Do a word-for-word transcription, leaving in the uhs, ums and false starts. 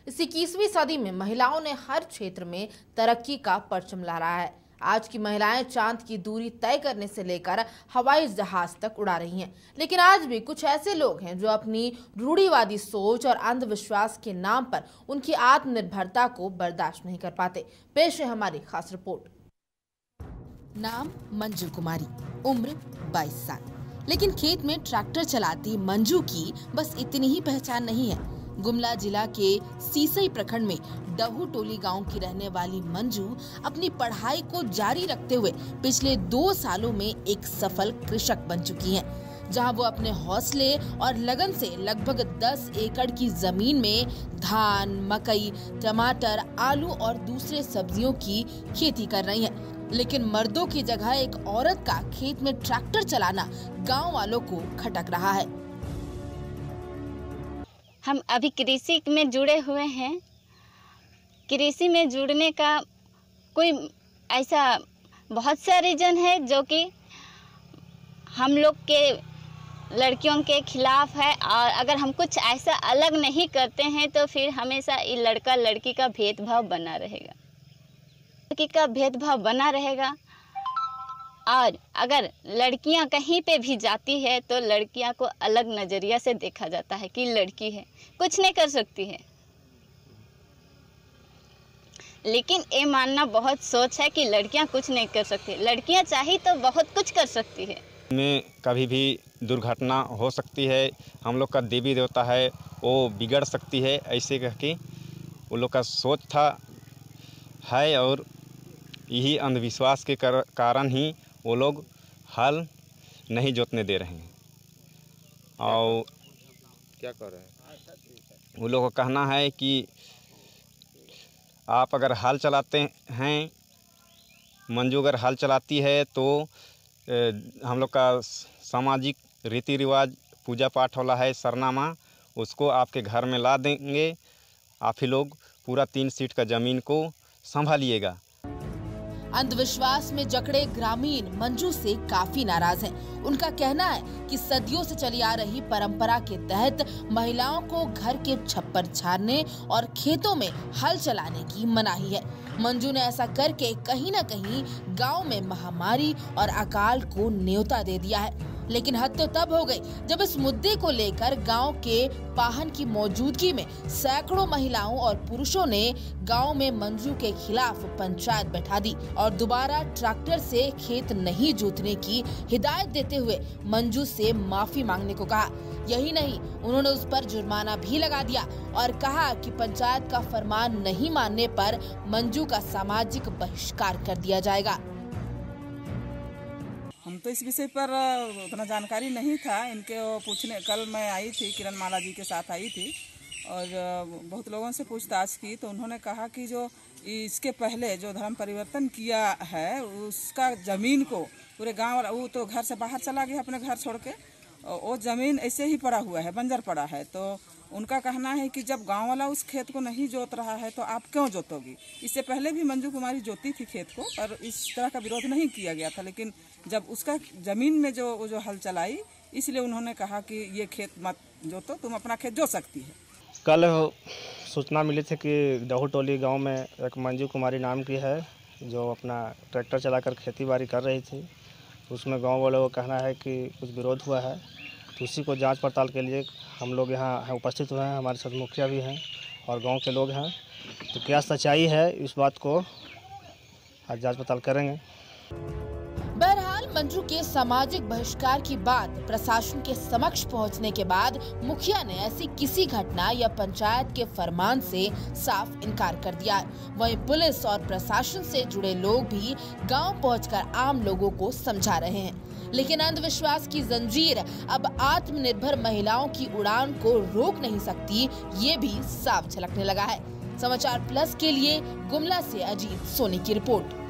इस इक्कीसवीं सदी में महिलाओं ने हर क्षेत्र में तरक्की का परचम लहराया है। आज की महिलाएं चांद की दूरी तय करने से लेकर हवाई जहाज तक उड़ा रही हैं। लेकिन आज भी कुछ ऐसे लोग हैं जो अपनी रूढ़िवादी सोच और अंधविश्वास के नाम पर उनकी आत्मनिर्भरता को बर्दाश्त नहीं कर पाते। पेश है हमारी खास रिपोर्ट। नाम मंजू कुमारी, उम्र बाईस साल। लेकिन खेत में ट्रैक्टर चलाती मंजू की बस इतनी ही पहचान नहीं है। गुमला जिला के सीसई प्रखंड में डहू टोली गांव की रहने वाली मंजू अपनी पढ़ाई को जारी रखते हुए पिछले दो सालों में एक सफल कृषक बन चुकी हैं, जहां वो अपने हौसले और लगन से लगभग दस एकड़ की जमीन में धान, मकई, टमाटर, आलू और दूसरे सब्जियों की खेती कर रही हैं। लेकिन मर्दों की जगह एक औरत का खेत में ट्रैक्टर चलाना गांव वालों को खटक रहा है। हम अभी कृषि में जुड़े हुए हैं। कृषि में जुड़ने का कोई ऐसा बहुत सा रीज़न है जो कि हम लोग के लड़कियों के खिलाफ है, और अगर हम कुछ ऐसा अलग नहीं करते हैं तो फिर हमेशा ये लड़का लड़की का भेदभाव बना रहेगा लड़की का भेदभाव बना रहेगा और अगर लड़कियां कहीं पे भी जाती है तो लड़कियां को अलग नज़रिया से देखा जाता है कि लड़की है, कुछ नहीं कर सकती है। लेकिन ये मानना बहुत सोच है कि लड़कियां कुछ नहीं कर सकती। लड़कियां चाही तो बहुत कुछ कर सकती है। में कभी भी दुर्घटना हो सकती है। हम लोग का देवी देवता है वो बिगड़ सकती है, ऐसे कह के वो लोग का सोच था है। और यही अंधविश्वास के कारण ही वो लोग हल नहीं जोतने दे रहे हैं। और क्या कर रहे हैं? वो लोगों का कहना है कि आप अगर हल चलाते हैं, मंजू अगर हल चलाती है तो हम लोग का सामाजिक रीति रिवाज पूजा पाठ वाला है सरनामा, उसको आपके घर में ला देंगे। आप ही लोग पूरा तीन सीट का ज़मीन को संभालिएगा। अंधविश्वास में जकड़े ग्रामीण मंजू से काफी नाराज हैं। उनका कहना है कि सदियों से चली आ रही परंपरा के तहत महिलाओं को घर के छप्पर झाड़ने और खेतों में हल चलाने की मनाही है। मंजू ने ऐसा करके कहीं न कहीं गांव में महामारी और अकाल को न्योता दे दिया है। लेकिन हद तो तब हो गई जब इस मुद्दे को लेकर गांव के पाहन की मौजूदगी में सैकड़ों महिलाओं और पुरुषों ने गांव में मंजू के खिलाफ पंचायत बैठा दी और दोबारा ट्रैक्टर से खेत नहीं जोतने की हिदायत देते हुए मंजू से माफी मांगने को कहा। यही नहीं, उन्होंने उस पर जुर्माना भी लगा दिया और कहा कि पंचायत का फरमान नहीं मानने पर मंजू का सामाजिक बहिष्कार कर दिया जाएगा। हम तो इस विषय पर उतना जानकारी नहीं था। इनके पूछने कल मैं आई थी, किरण माला जी के साथ आई थी और बहुत लोगों से पूछताछ की तो उन्होंने कहा कि जो इसके पहले जो धर्म परिवर्तन किया है उसका ज़मीन को पूरे गांव, वो तो घर से बाहर चला गया अपने घर छोड़ के, वो ज़मीन ऐसे ही पड़ा हुआ है, बंजर पड़ा है। तो उनका कहना है कि जब गांव वाला उस खेत को नहीं जोत रहा है तो आप क्यों जोतोगी। इससे पहले भी मंजू कुमारी जोती थी खेत को और इस तरह का विरोध नहीं किया गया था, लेकिन जब उसका ज़मीन में जो जो हल चलाई इसलिए उन्होंने कहा कि ये खेत मत जोतो, तुम अपना खेत जोत सकती है। कल सूचना मिली थी कि डहू टोली गाँव में एक मंजू कुमारी नाम की है जो अपना ट्रैक्टर चलाकर खेती बाड़ी कर रही थी। उसमें गाँव वालों का कहना है कि कुछ विरोध हुआ है, तो उसी को जांच पड़ताल के लिए हम लोग यहाँ उपस्थित हुए हैं। हमारे साथ मुखिया भी हैं और गांव के लोग हैं। तो क्या सच्चाई है इस बात को आज जांच पड़ताल करेंगे। बहरहाल मंजू के सामाजिक बहिष्कार की बात प्रशासन के समक्ष पहुंचने के बाद मुखिया ने ऐसी किसी घटना या पंचायत के फरमान से साफ इनकार कर दिया है। वहीं पुलिस और प्रशासन से जुड़े लोग भी गांव पहुंचकर आम लोगों को समझा रहे हैं। लेकिन अंधविश्वास की जंजीर अब आत्मनिर्भर महिलाओं की उड़ान को रोक नहीं सकती, ये भी साफ झलकने लगा है। समाचार प्लस के लिए गुमला से अजीत सोनी की रिपोर्ट।